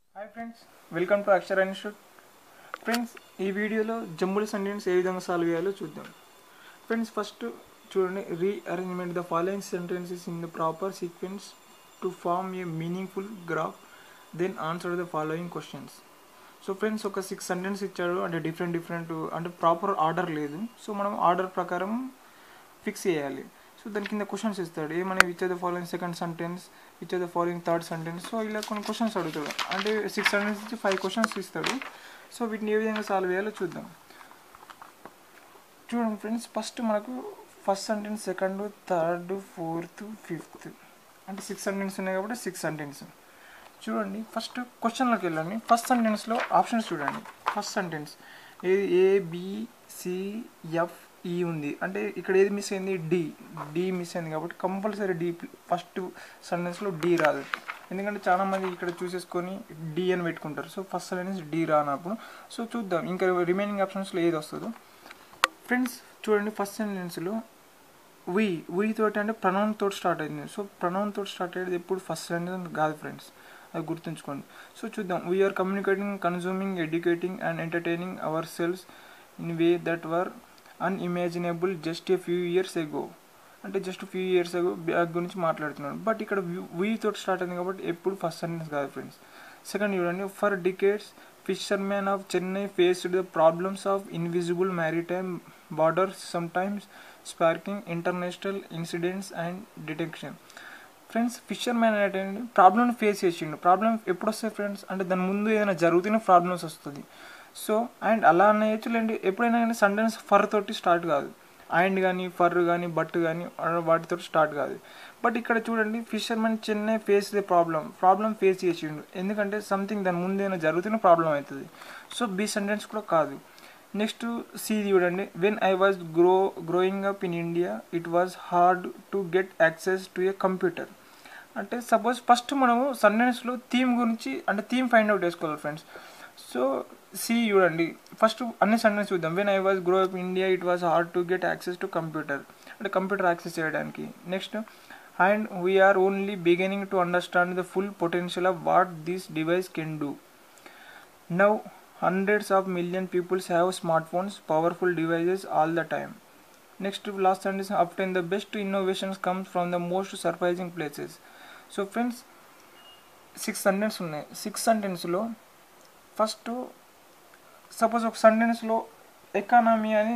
Hi friends, welcome to Akshara institute. Friends, ఈ వీడియోలో jumble sentence ఏ విధంగా సాల్వ్ చేయాలో చూద్దాం. ఫ్రెండ్స్, ఫస్ట్ చూడండి, rearrangement the following sentences in the proper sequence to form a meaningful graph, then answer the following questions. So friends, ఒక 6 sentence ఇచ్చాడు, అంటే డిఫరెంట్ అంటే ప్రాపర్ ఆర్డర్ లేదు. సో మనం ఆర్డర్ ప్రకారం ఫిక్స్ చేయాలి. సో దాని కింద క్వశ్చన్స్ ఇస్తాడు, ఏమని which are the following second sentence, which are the following third sentence. So ఇలా కొన్ని క్వశ్చన్స్ అడుగుతాడు, అంటే 6 సెంటెన్స్ ఇచ్చి 5 క్వశ్చన్స్ ఇస్తాడు. సో వీటిని ఏ విధంగా సాల్వ్ చేయాలో చూద్దాం. చూడండి ఫ్రెండ్స్, ఫస్ట్ మనకు first sentence, second, third, fourth, fifth, అంటే 6 సెంటెన్స్ ఉన్నాయి కాబట్టి 6 సెంటెన్స్. చూడండి, ఫస్ట్ క్వశ్చన్లోకి వెళ్ళండి. ఫస్ట్ సెంటెన్స్లో ఆప్షన్స్ చూడండి. ఫస్ట్ సెంటెన్స్ ABCEFE ఉంది, అంటే ఇక్కడ ఏది మిస్ అయింది? డి మిస్ అయింది కాబట్టి కంపల్సరీ డి. ఫస్ట్ సెంటెన్స్లో డి రాదు, ఎందుకంటే చాలామంది ఇక్కడ చూసేసుకొని డి అని పెట్టుకుంటారు. సో ఫస్ట్ సెంటెన్స్ డి రానప్పుడు. సో చూద్దాం ఇంకా రిమైనింగ్ ఆప్షన్స్లో ఏది వస్తుందో. ఫ్రెండ్స్ చూడండి, ఫస్ట్ సెంటెన్స్లో వి తోటి అంటే ప్రొనౌన్ తోటి స్టార్ట్ అయింది. సో ప్రొనౌన్ తోటి స్టార్ట్ అయ్యేది ఎప్పుడు ఫస్ట్ సెంటెన్స్ కాదు ఫ్రెండ్స్, అది గుర్తుంచుకోండి. సో చూద్దాం, we're communicating, consuming, educating and entertaining ourselves in way that were unimaginable just a few years ago, అంటే just few years ago back గురించి మాట్లాడుతున్నాడు. బట్ ఇక్కడ వీ తోటి స్టార్ట్ అయింది కాబట్టి ఎప్పుడు ఫస్ట్ సెంటెన్స్ కాదు ఫ్రెండ్స్. సెకండ్ చూడండి, for decades fishermen of Chennai faced the problems of invisible maritime borders, sometimes sparking international incidents and detection. Friends, fishermen అంటే ప్రాబ్లమ్ ఫేస్ చేసిండు. ప్రాబ్లం ఎప్పుడు వస్తాయి ఫ్రెండ్స్ అంటే దాని ముందు ఏదైనా జరుగుతున్న ప్రాబ్లమ్స్ వస్తుంది. సో అండ్ అలా నేర్చులేండి, ఎప్పుడైనా కానీ సెంటెన్స్ ఫర్ తోటి స్టార్ట్ కాదు. అండ్ కానీ ఫర్ కానీ బట్ కానీ వాటితో స్టార్ట్ కాదు. బట్ ఇక్కడ చూడండి, fishermen Chennai face the problem face చేసిండు, ఎందుకంటే సంథింగ్ దాని ముందు ఏదైనా జరుగుతున్న ప్రాబ్లం అవుతుంది. సో బి సెంటెన్స్ కూడా కాదు. నెక్స్ట్ సి చూడండి, when I was growing up in India it was hard to get access to a computer. అంటే సపోజ్ ఫస్ట్ మనము సెంటెన్స్లో థీమ్ గురించి అంటే థీమ్ ఫైండ్ అవుట్ చేసుకోవాలి ఫ్రెండ్స్. సో సి చూడండి, ఫస్ట్ అన్ని సెంటెన్స్ చూద్దాం. When I was grow up in India it was hard to get access to computer, అంటే కంప్యూటర్ యాక్సెస్ చేయడానికి. Next, and we're only beginning to understand the full potential of what this device can do. Now hundreds of million peoples have smart phones, powerful devices all the time. Next last sentence, often the best innovations comes from the most surprising places. So friends, 6 sentence ఉన్నాయి. 6 సెంటెన్స్లో first suppose ఒక సెంటెన్స్లో economy అని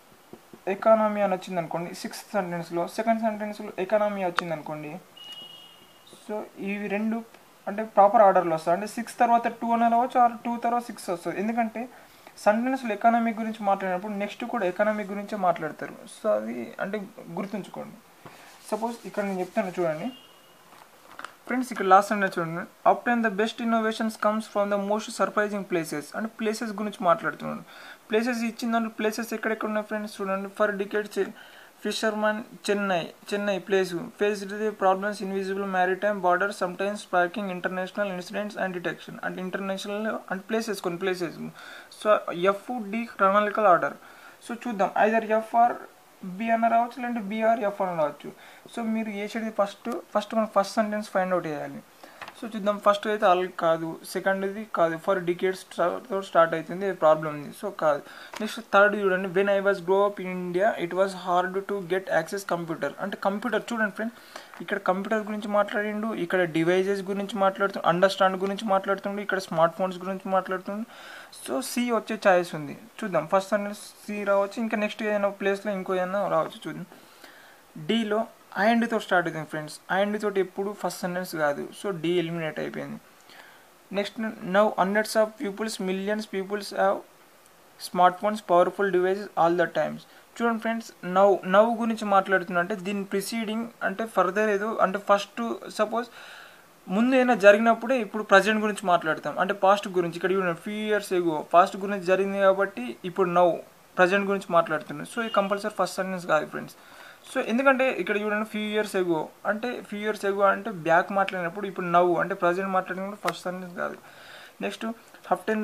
వచ్చింది అనుకోండి, 6th సెంటెన్స్లో. Second సెంటెన్స్లో economy వచ్చింది అనుకోండి. So ఇవి రెండు అంటే ప్రాపర్ ఆర్డర్లో వస్తాయి, అంటే 6 తర్వాత 2 అని రావచ్చు, ఆర్ 2 తర్వాత 6 వస్తుంది. ఎందుకంటే సెంటెన్స్లో ఎకానమీ గురించి మాట్లాడినప్పుడు నెక్స్ట్ కూడా ఎకానమీ గురించే మాట్లాడతారు. సో అది అంటే గుర్తుంచుకోండి. సపోజ్ ఇక్కడ నేను చెప్తాను చూడండి ఫ్రెండ్స్, ఇక్కడ లాస్ట్ సెంటెన్స్ చూడండి, often the best innovations comes from the most surprising places, అంటే ప్లేసెస్ గురించి మాట్లాడుతున్నాడు. ప్లేసెస్ ఇచ్చిన దాంట్లో ప్లేసెస్ ఎక్కడెక్కడ ఉన్నాయి ఫ్రెండ్స్ చూడండి. For decades fisherman Chennai place faced the problems invisible maritime border, sometimes sparking international incidents and detection, అంటే ఇంటర్నేషనల్ అంటే ప్లేసెస్ కొన్ని places. So F D chronological order. So చూద్దాం, ఐదర్ ఎఫ్ ఆర్ బి అని రావచ్చు, లేదంటే బిఆర్ ఎఫ్ అని రావచ్చు. So మీరు చేసేది ఫస్ట్ మనం ఫస్ట్ సెంటెన్స్ ఫైండ్ అవుట్ చేయాలి. సో చూద్దాం, ఫస్ట్ అయితే ఆల్ కాదు, సెకండ్ది కాదు, ఫర్ డికేడ్స్ స్టార్ట్ అవుతుంది, ప్రాబ్లం ఉంది, సో కాదు. నెక్స్ట్ థర్డ్ చూడండి, when I was grow up in India it was hard to get access computer, అంటే కంప్యూటర్ చూడండి ఫ్రెండ్, ఇక్కడ కంప్యూటర్ గురించి మాట్లాడిండు, ఇక్కడ డివైజెస్ గురించి మాట్లాడుతుండు, అండర్స్టాండ్ గురించి మాట్లాడుతుండు, ఇక్కడ స్మార్ట్ ఫోన్స్ గురించి మాట్లాడుతుండు. సో సి వచ్చే ఛాయిస్ ఉంది. చూద్దాం, ఫస్ట్ సెంటెన్స్ సి రావచ్చు, ఇంకా నెక్స్ట్ ఏదైనా ప్లేస్లో ఇంకో ఏదైనా రావచ్చు. చూద్దాం, డీలో అండ్తో స్టార్ట్ అవుతుంది ఫ్రెండ్స్. అండ్ తోటి ఎప్పుడు ఫస్ట్ సెంటెన్స్ కాదు. సో డి ఎలిమినేట్ అయిపోయింది. Next, now hundreds of millions peoples have smart phones, powerful devices all the times. చూడండి ఫ్రెండ్స్, నవ్ గురించి మాట్లాడుతున్నా అంటే దీని ప్రిసీడింగ్ అంటే ఫర్దర్ ఏదో అంటే ఫస్ట్ సపోజ్ ముందు ఏదైనా జరిగినప్పుడే ఇప్పుడు ప్రజెంట్ గురించి మాట్లాడతాం, అంటే పాస్ట్ గురించి. ఇక్కడ చూడండి, ఫ్యూ ఇయర్స్ ఎగో పాస్ట్ గురించి జరిగింది కాబట్టి ఇప్పుడు నవ్ ప్రజెంట్ గురించి మాట్లాడుతున్నాం. సో ఇది కంపల్సరీ ఫస్ట్ సెంటెన్స్ కాదు ఫ్రెండ్స్. సో ఎందుకంటే ఇక్కడ చూడండి, ఫ్యూ ఇయర్స్ ఎగో అంటే బ్యాక్ మాట్లాడినప్పుడు, ఇప్పుడు నవ్వు అంటే ప్రజెంట్ మాట్లాడినప్పుడు ఫస్ట్ సెంటెన్స్ కాదు. Next, often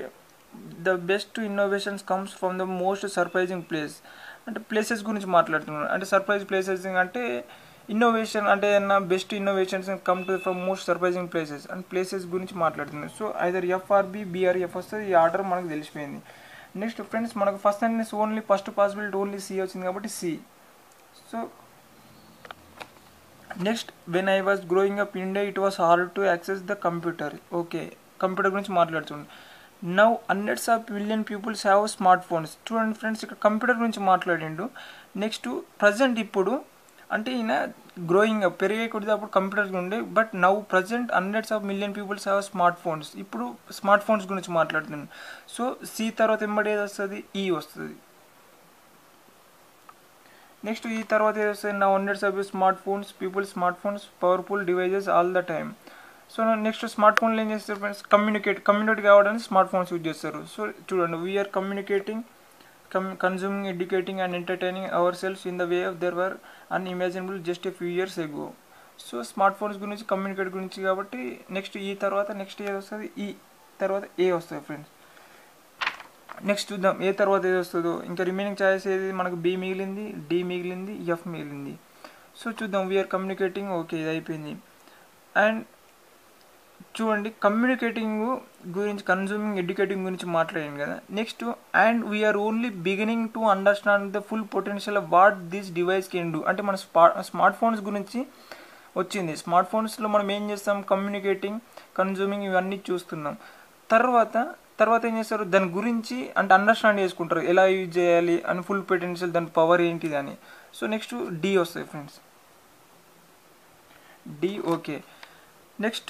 the best innovations comes from the most surprising place, అంటే ప్లేసెస్ గురించి మాట్లాడుతున్నాడు, అంటే సర్ప్రైజ్ ప్లేసెస్ అంటే ఇన్నోవేషన్ అంటే ఏదన్నా best innovations come to from most surprising places and places గురించి మాట్లాడుతుంది. సో ఐదర్ ఎఫ్ఆర్బి బిఆర్ఎఫ్ వస్తుంది. ఈ ఆర్డర్ మనకు తెలిసిపోయింది. నెక్స్ట్ ఫ్రెండ్స్ మనకు first sentence only first possibility only C వచ్చింది కాబట్టి C. So next when I was growing up India it was hard to access the computer. Okay, computer గురించి మాట్లాడుతుంది. Now hundreds of million peoples have smart phones. చూడండి friends, ఇక్కడ computer గురించి మాట్లాడిండు. Next present ఇప్పుడు అంటే ఈయన గ్రోయింగ్ అప్ పెరిగే కొద్దిగా అప్పుడు కంప్యూటర్స్ ఉండే, but now present hundreds of million peoples have smart phones. ఇప్పుడు స్మార్ట్ ఫోన్స్ గురించి మాట్లాడుతున్నాను. సో సి తర్వాత ఎంబడి ఏది వస్తుంది, ఈ వస్తుంది. నెక్స్ట్ ఈ తర్వాత ఏది వస్తుంది, నా hundreds of smart phones people smart phones powerful devices all the time. So next smart ఫోన్లో ఏం చేస్తారు ఫ్రెండ్స్, కమ్యూనికేట్ కావడానికి స్మార్ట్ ఫోన్స్ యూజ్ చేస్తారు. సో చూడండి, we're communicating consuming, educating and entertaining ourselves in the way of there were unimaginable just a few years ago. So smart phones గురించి communicate గురించి కాబట్టి next ఈ తర్వాత నెక్స్ట్ ఏది వస్తుంది, ఈ తర్వాత ఏ వస్తుంది ఫ్రెండ్స్. నెక్స్ట్ చూద్దాం ఏ తర్వాత ఏది వస్తుందో. ఇంకా రిమైనింగ్ ఛాయిస్ ఏది మనకు బి మిగిలింది, డి మిగిలింది, ఎఫ్ మిగిలింది. సో చూద్దాం, వీఆర్ కమ్యూనికేటింగ్, ఓకే ఇది అయిపోయింది. అండ్ చూడండి, కమ్యూనికేటింగ్ గురించి కన్జ్యూమింగ్ ఎడ్యుకేటింగ్ గురించి మాట్లాడాను కదా. Next and we're only beginning to understand the full potential of what this device can do. అంటే మన స్మార్ట్ ఫోన్స్ గురించి వచ్చింది. స్మార్ట్ ఫోన్స్లో మనం ఏం చేస్తాం, కమ్యూనికేటింగ్, కన్జ్యూమింగ్ ఇవన్నీ చూస్తున్నాం. తర్వాత ఏం చేస్తారు, దాని గురించి అంటే అండర్స్టాండ్ చేసుకుంటారు, ఎలా యూజ్ చేయాలి అని, ఫుల్ పొటెన్షియల్, దాని పవర్ ఏంటిది అని. సో నెక్స్ట్ డి వస్తాయి friends, D. Okay, next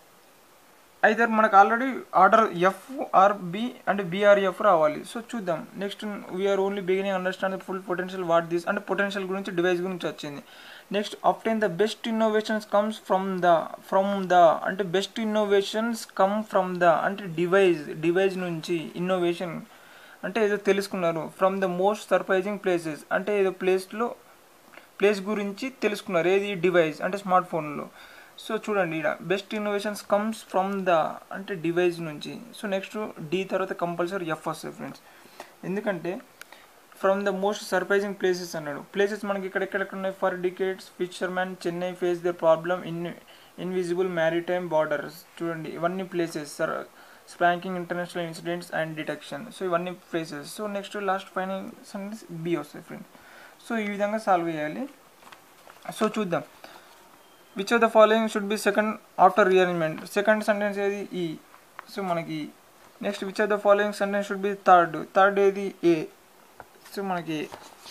either మనకు already order F R B అంటే బిఆర్ఎఫ్ రావాలి. సో చూద్దాం. Next we're only beginning understand the full potential what this అంటే పొటెన్షియల్ గురించి, డివైస్ గురించి వచ్చింది. Next often the best innovations comes from the అంటే best innovations come from the అంటే device నుంచి ఇన్నోవేషన్ అంటే ఏదో తెలుసుకున్నారు. From the most surprising places అంటే ఏదో ప్లేస్ గురించి తెలుసుకున్నారు. ఏది, డివైస్ అంటే స్మార్ట్ ఫోన్లో. సో చూడండి, ఇక్కడ best innovations comes from the అంటే డివైస్ నుంచి. సో నెక్స్ట్ డి తర్వాత కంపల్సరీ ఎఫ్ వస్తుంది ఫ్రెండ్స్. ఎందుకంటే from the most surprising places అన్నాడు. ప్లేసెస్ మనకి ఇక్కడ ఉన్నాయి. For decades fishermen Chennai face the problem invisible maritime borders. చూడండి, ఇవన్నీ places. Sparking international incidents and detection. So ఇవన్నీ places. So next last final sentence B వస్తుంది ఫ్రెండ్స్. సో ఈ విధంగా సాల్వ్ చేయాలి. సో చూద్దాం, which of the following should be second after rearrangement. Second sentence ఏది, E. So మనకి next which of the following sentence should be third ఏది, A. So మనకి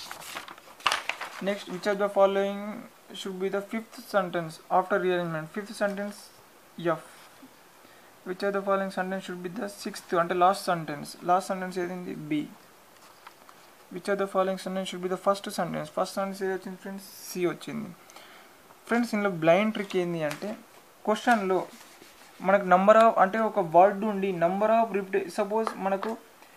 next which of the following should be the fifth sentence after rearrangement. Fifth sentence F. Which of the following sentence should be the sixth అంటే last sentence ఏది, B. Which of the following sentence should be the first sentence ఏది వచ్చింది friends, C వచ్చింది. Friends ఇందులో blind trick ఏంటి అంటే, క్వశ్చన్లో మనకు నంబర్ ఆఫ్ అంటే ఒక వర్డ్ ఉండి నంబర్ ఆఫ్ సపోజ్ మనకు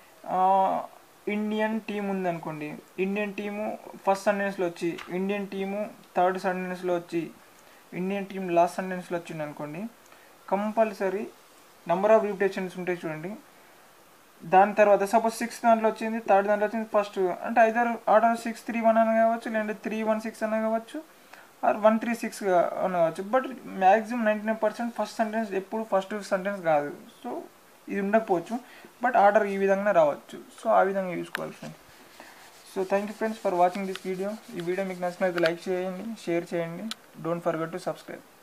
ఇండియన్ టీం ఉందనుకోండి. ఇండియన్ టీము ఫస్ట్ సెంటెన్స్లో వచ్చి, ఇండియన్ టీము థర్డ్ సెంటెన్స్లో వచ్చి, ఇండియన్ టీం లాస్ట్ సెంటెన్స్లో వచ్చింది అనుకోండి, కంపల్సరీ నంబర్ ఆఫ్ రిపిటేషన్స్ ఉంటాయి చూడండి. దాని తర్వాత సపోజ్ 6 దాంట్లో వచ్చింది, థర్డ్ దాంట్లో వచ్చింది, ఫస్ట్ అంటే ఐదర్ ఆర్డర్ 6-3-1 అని కావచ్చు, లేదంటే 3-1-6 అని కావచ్చు, ఆర్ 1-3-6 అనవచ్చు. బట్ మ్యాక్సిమం 99% ఫస్ట్ సెంటెన్స్ ఎప్పుడు ఫస్ట్ సెంటెన్స్ కాదు. సో ఇది ఉండకపోవచ్చు, బట్ ఆర్డర్ ఈ విధంగా రావచ్చు. సో ఆ విధంగా చూసుకోవాలి friends. So thank you friends for watching this video. ఈ వీడియో మీకు నచ్చినట్లయితే లైక్ చేయండి, షేర్ చేయండి. Don't forget to subscribe.